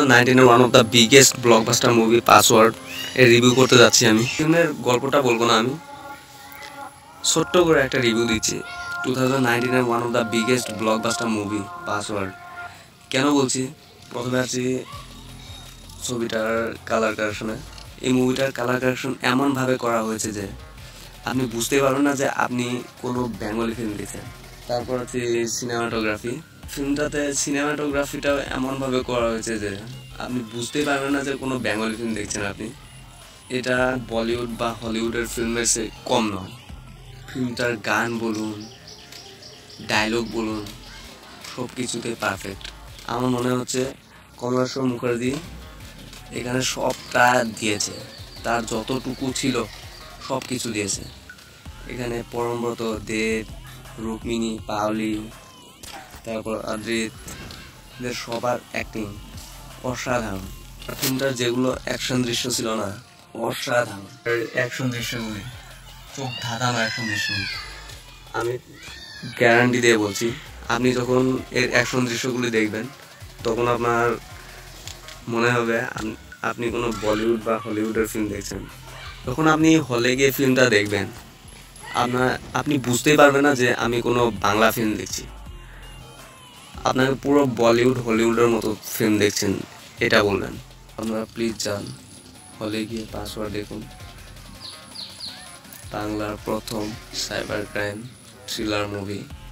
2019 এর one of the biggest blockbuster movie password এর review করতে যাচ্ছি আমি। ফিল্মের গল্পটা বলবো না, আমি ছোট্ট করে একটা রিভিউ দিচ্ছি। 2019 এর one of the biggest blockbuster movie password. কেন বলছি? প্রথমে আছি ছবিটার কালার কারেকশনে। এই মুভিটার কালার কারেকশন এমনভাবে করা হয়েছে যে আপনি বুঝতেই পারবেন না যে আপনি কোনো বেঙ্গলি ফিল্ম দেখছেন। তারপর হচ্ছে সিনেমাটোগ্রাফি। ফিল্মটাতে সিনেমাটোগ্রাফিটাও এমনভাবে করা হয়েছে যে আপনি বুঝতেই পারবেন না যে কোনো বেঙ্গলি ফিল্ম দেখছেন আপনি। এটা বলিউড বা হলিউডের ফিল্মের চেয়ে কম নয়। ফিল্মটার গান বলুন, ডায়লগ বলুন, সব কিছুতে পারফেক্ট। আমার মনে হচ্ছে কমলেশ্বর মুখার্জি এখানে সবটা দিয়েছে, তার যতটুকু ছিল সব কিছু দিয়েছে। এখানে পরমব্রত, দেব, রুক্মিণী, পাওলি, তারপর আদ্রিত, এদের সবার অ্যাক্টিং অসাধারণ। ফিল্মটার যেগুলো অ্যাকশন দৃশ্য ছিল না, অসাধারণ অ্যাকশন দৃশ্যগুলি, চোখ ধাঁধানো অ্যাকশন দৃশ্য। আমি গ্যারান্টি দিয়ে বলছি, আপনি যখন এর অ্যাকশন দৃশ্যগুলি দেখবেন তখন আপনার মনে হবে আপনি কোনো বলিউড বা হলিউডের ফিল্ম দেখছেন। যখন আপনি হলে গিয়ে ফিল্মটা দেখবেন আপনি বুঝতেই পারবেন না যে আমি কোনো বাংলা ফিল্ম দেখছি। আপনাকে পুরো বলিউড হলিউডের মতো ফিল্ম দেখছেন এটা বলবেন। আপনারা প্লিজ যান, হলে গিয়ে পাসওয়ার্ড দেখুন। বাংলার প্রথম সাইবার ক্রাইম থ্রিলার মুভি।